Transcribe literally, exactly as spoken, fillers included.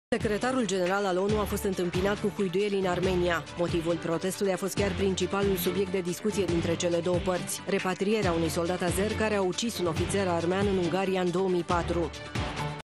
Secretarul general al ONU a fost întâmpinat cu huiduieli în Armenia. Motivul protestului a fost chiar principalul subiect de discuție dintre cele două părți: repatrierea unui soldat azer care a ucis un ofițer armean în Ungaria în două mii patru.